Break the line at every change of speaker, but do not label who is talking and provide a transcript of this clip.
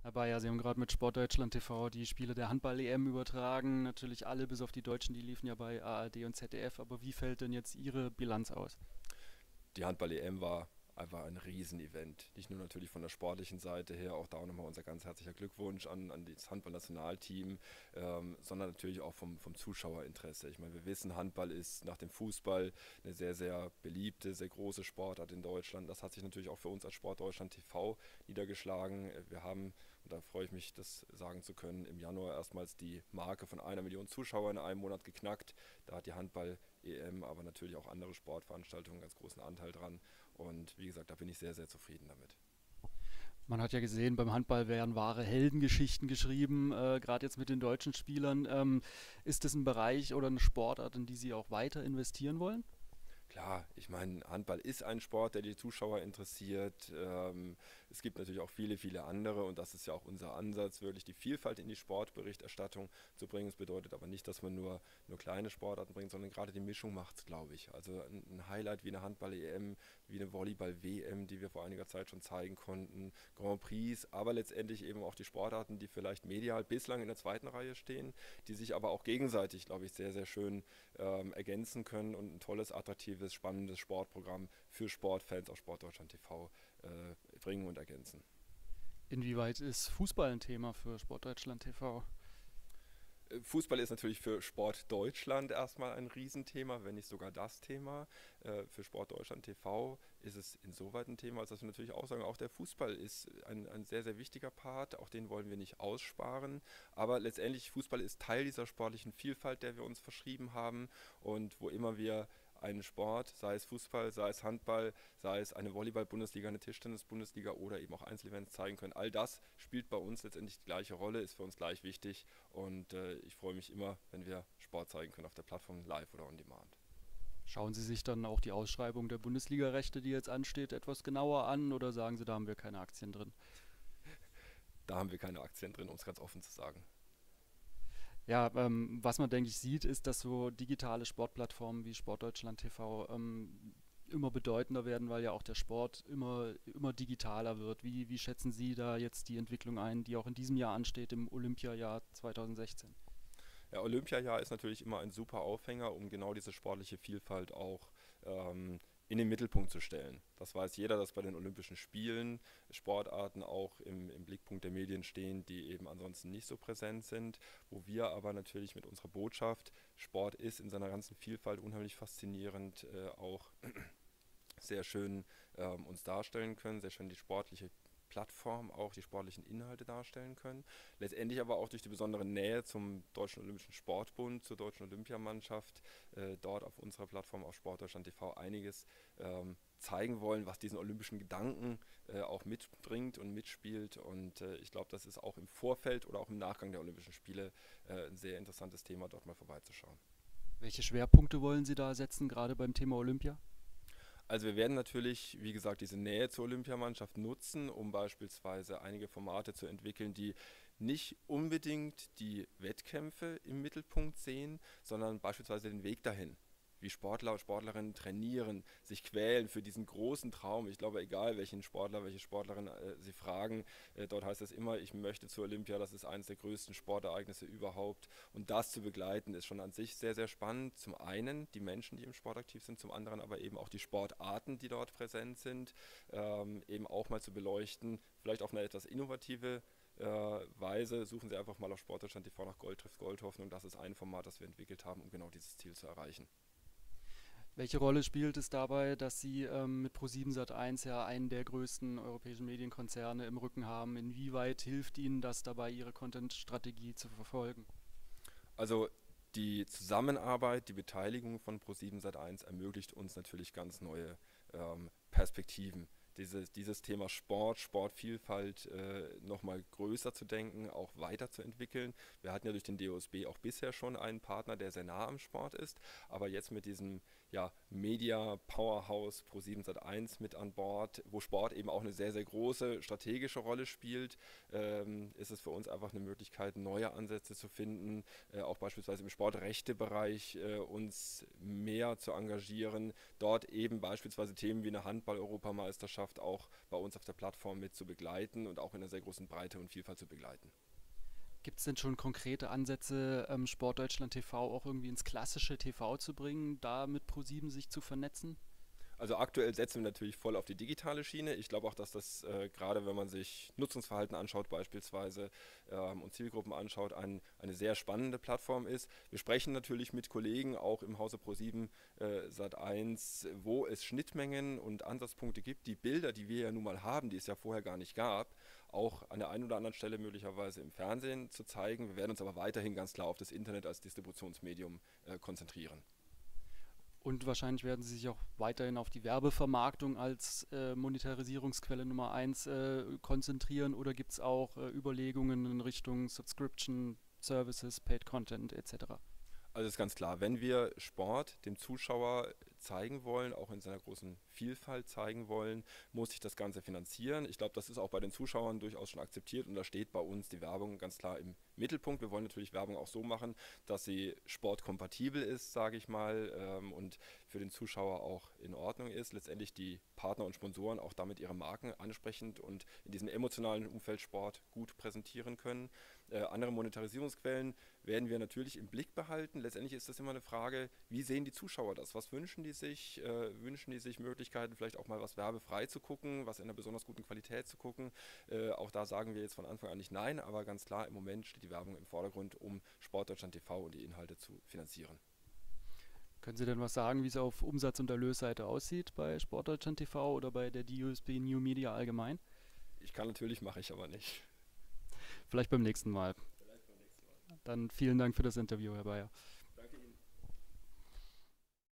Herr Bayer, Sie haben gerade mit Sportdeutschland TV die Spiele der Handball-EM übertragen. Natürlich alle, bis auf die Deutschen, die liefen ja bei ARD und ZDF. Aber wie fällt denn jetzt Ihre Bilanz aus?
Die Handball-EM war einfach ein Riesenevent. Nicht nur natürlich von der sportlichen Seite her, auch da auch nochmal unser ganz herzlicher Glückwunsch an das Handballnationalteam, sondern natürlich auch vom Zuschauerinteresse. Ich meine, wir wissen, Handball ist nach dem Fußball eine sehr, sehr beliebte, sehr große Sportart in Deutschland. Das hat sich natürlich auch für uns als Sport Deutschland TV niedergeschlagen. Wir haben, und da freue ich mich, das sagen zu können, im Januar erstmals die Marke von 1 Million Zuschauer in einem Monat geknackt. Da hat die Handball-EM, aber natürlich auch andere Sportveranstaltungen einen ganz großen Anteil dran. Und wie gesagt, da bin ich sehr, sehr zufrieden damit.
Man hat ja gesehen, beim Handball werden wahre Heldengeschichten geschrieben, gerade jetzt mit den deutschen Spielern. Ist das ein Bereich oder eine Sportart, in die Sie auch weiter investieren wollen?
Klar, ich meine, Handball ist ein Sport, der die Zuschauer interessiert. Es gibt natürlich auch viele, viele andere und das ist ja auch unser Ansatz, wirklich die Vielfalt in die Sportberichterstattung zu bringen. Es bedeutet aber nicht, dass man nur kleine Sportarten bringt, sondern gerade die Mischung macht es, glaube ich. Also ein Highlight wie eine Handball-EM, wie eine Volleyball-WM, die wir vor einiger Zeit schon zeigen konnten, Grand Prix, aber letztendlich eben auch die Sportarten, die vielleicht medial bislang in der zweiten Reihe stehen, die sich aber auch gegenseitig, glaube ich, sehr, sehr schön ergänzen können und ein tolles, attraktives, spannendes Sportprogramm für Sportfans auf Sportdeutschland TV bringen und ergänzen.
Inwieweit ist Fußball ein Thema für Sportdeutschland TV?
Fußball ist natürlich für Sport Deutschland erstmal ein Riesenthema, wenn nicht sogar das Thema. Für Sport Deutschland TV ist es insoweit ein Thema, als dass wir natürlich auch sagen, auch der Fußball ist ein sehr, sehr wichtiger Part, auch den wollen wir nicht aussparen. Aber letztendlich, Fußball ist Teil dieser sportlichen Vielfalt, der wir uns verschrieben haben. Und wo immer wir einen Sport, sei es Fußball, sei es Handball, sei es eine Volleyball-Bundesliga, eine Tischtennis-Bundesliga oder eben auch Einzelevents zeigen können. All das spielt bei uns letztendlich die gleiche Rolle, ist für uns gleich wichtig und ich freue mich immer, wenn wir Sport zeigen können auf der Plattform live oder on demand.
Schauen Sie sich dann auch die Ausschreibung der Bundesliga-Rechte, die jetzt ansteht, etwas genauer an oder sagen Sie, da haben wir keine Aktien drin?
Da haben wir keine Aktien drin, um es ganz offen zu sagen.
Ja, was man, denke ich, sieht, ist, dass so digitale Sportplattformen wie Sportdeutschland TV immer bedeutender werden, weil ja auch der Sport immer digitaler wird. Wie schätzen Sie da jetzt die Entwicklung ein, die auch in diesem Jahr ansteht, im Olympiajahr 2016?
Ja, Olympiajahr ist natürlich immer ein super Aufhänger, um genau diese sportliche Vielfalt auch in den Mittelpunkt zu stellen. Das weiß jeder, dass bei den Olympischen Spielen Sportarten auch im Blickpunkt der Medien stehen, die eben ansonsten nicht so präsent sind, wo wir aber natürlich mit unserer Botschaft, Sport ist in seiner ganzen Vielfalt unheimlich faszinierend, auch sehr schön uns darstellen können, sehr schön die sportliche Plattform auch die sportlichen Inhalte darstellen können. Letztendlich aber auch durch die besondere Nähe zum Deutschen Olympischen Sportbund, zur Deutschen Olympiamannschaft, dort auf unserer Plattform auf Sportdeutschland TV einiges zeigen wollen, was diesen olympischen Gedanken auch mitbringt und mitspielt. Und ich glaube, das ist auch im Vorfeld oder auch im Nachgang der Olympischen Spiele ein sehr interessantes Thema, dort mal vorbeizuschauen.
Welche Schwerpunkte wollen Sie da setzen, gerade beim Thema Olympia?
Also wir werden natürlich, wie gesagt, diese Nähe zur Olympiamannschaft nutzen, um beispielsweise einige Formate zu entwickeln, die nicht unbedingt die Wettkämpfe im Mittelpunkt sehen, sondern beispielsweise den Weg dahin. Wie Sportler und Sportlerinnen trainieren, sich quälen für diesen großen Traum. Ich glaube, egal welchen Sportler, welche Sportlerin Sie fragen, dort heißt es immer, ich möchte zur Olympia, das ist eines der größten Sportereignisse überhaupt. Und das zu begleiten, ist schon an sich sehr, sehr spannend. Zum einen die Menschen, die im Sport aktiv sind, zum anderen aber eben auch die Sportarten, die dort präsent sind, eben auch mal zu beleuchten, vielleicht auf eine etwas innovative Weise. Suchen Sie einfach mal auf Sportdeutschland TV nach Gold trifft Goldhoffnung. Das ist ein Format, das wir entwickelt haben, um genau dieses Ziel zu erreichen.
Welche Rolle spielt es dabei, dass Sie mit Pro7 Sat.1 ja einen der größten europäischen Medienkonzerne im Rücken haben? Inwieweit hilft Ihnen das dabei, Ihre Content-Strategie zu verfolgen?
Also die Zusammenarbeit, die Beteiligung von Pro7 Sat.1 ermöglicht uns natürlich ganz neue Perspektiven. Dieses Thema Sport, Sportvielfalt nochmal größer zu denken, auch weiterzuentwickeln. Wir hatten ja durch den DOSB auch bisher schon einen Partner, der sehr nah am Sport ist, aber jetzt mit diesem ja, Media Powerhouse Pro7 Sat.1 mit an Bord, wo Sport eben auch eine sehr, sehr große strategische Rolle spielt, ist es für uns einfach eine Möglichkeit, neue Ansätze zu finden, auch beispielsweise im Sportrechtebereich uns mehr zu engagieren, dort eben beispielsweise Themen wie eine Handball-Europameisterschaft auch bei uns auf der Plattform mit zu begleiten und auch in einer sehr großen Breite und Vielfalt zu begleiten.
Gibt es denn schon konkrete Ansätze, Sportdeutschland TV auch irgendwie ins klassische TV zu bringen, da mit ProSieben sich zu vernetzen?
Also aktuell setzen wir natürlich voll auf die digitale Schiene. Ich glaube auch, dass das gerade, wenn man sich Nutzungsverhalten anschaut beispielsweise und Zielgruppen anschaut, eine sehr spannende Plattform ist. Wir sprechen natürlich mit Kollegen auch im Hause Pro7 Sat.1, wo es Schnittmengen und Ansatzpunkte gibt, die Bilder, die wir ja nun mal haben, die es ja vorher gar nicht gab, auch an der einen oder anderen Stelle möglicherweise im Fernsehen zu zeigen. Wir werden uns aber weiterhin ganz klar auf das Internet als Distributionsmedium konzentrieren.
Und wahrscheinlich werden sie sich auch weiterhin auf die Werbevermarktung als Monetarisierungsquelle Nummer eins konzentrieren, oder gibt es auch Überlegungen in Richtung Subscription Services, Paid Content etc.?
Also ist ganz klar, wenn wir Sport dem Zuschauer zeigen wollen, auch in seiner großen Vielfalt zeigen wollen, muss sich das Ganze finanzieren. Ich glaube, das ist auch bei den Zuschauern durchaus schon akzeptiert und da steht bei uns die Werbung ganz klar im Mittelpunkt. Wir wollen natürlich Werbung auch so machen, dass sie sportkompatibel ist, sage ich mal, und für den Zuschauer auch in Ordnung ist. Letztendlich die Partner und Sponsoren auch damit ihre Marken ansprechend und in diesem emotionalen Umfeld Sport gut präsentieren können. Andere Monetarisierungsquellen werden wir natürlich im Blick behalten. Letztendlich ist das immer eine Frage, wie sehen die Zuschauer das? Was wünschen die sich? Wünschen die sich Möglichkeiten, vielleicht auch mal was werbefrei zu gucken, was in einer besonders guten Qualität zu gucken? Auch da sagen wir jetzt von Anfang an nicht nein, aber ganz klar, im Moment steht die Werbung im Vordergrund, um Sportdeutschland TV und die Inhalte zu finanzieren.
Können Sie denn was sagen, wie es auf Umsatz- und Erlösseite aussieht bei Sportdeutschland TV oder bei der DUSB New Media allgemein?
Ich kann natürlich, mache ich aber nicht.
Vielleicht beim nächsten Mal. Dann vielen Dank für das Interview, Herr Bayer.